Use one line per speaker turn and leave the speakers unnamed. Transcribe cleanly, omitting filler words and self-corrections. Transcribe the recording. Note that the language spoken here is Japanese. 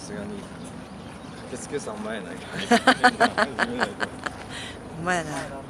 すがに受付さん前やないか。
ほんまやな。